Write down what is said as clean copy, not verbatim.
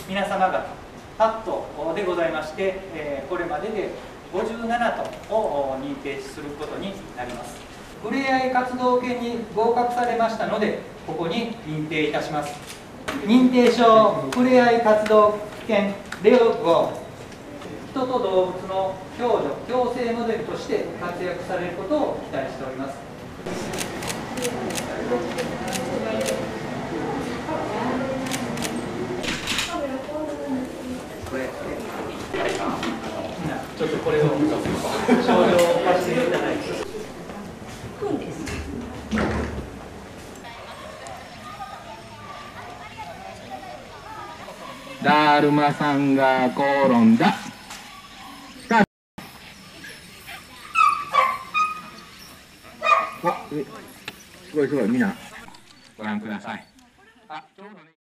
皆様方8頭でございまして、これまでで57頭を認定することになります。ふれあい活動犬に合格されましたので、ここに認定いたします。認定証ふれあい活動犬レオ5、人と動物の共助共生モデルとして活躍されることを期待しております。ちょっとこれを少量を貸していただいて。 だるまさんが転んだ。すごいすごい、みんなご覧ください。あ、ちょうどね。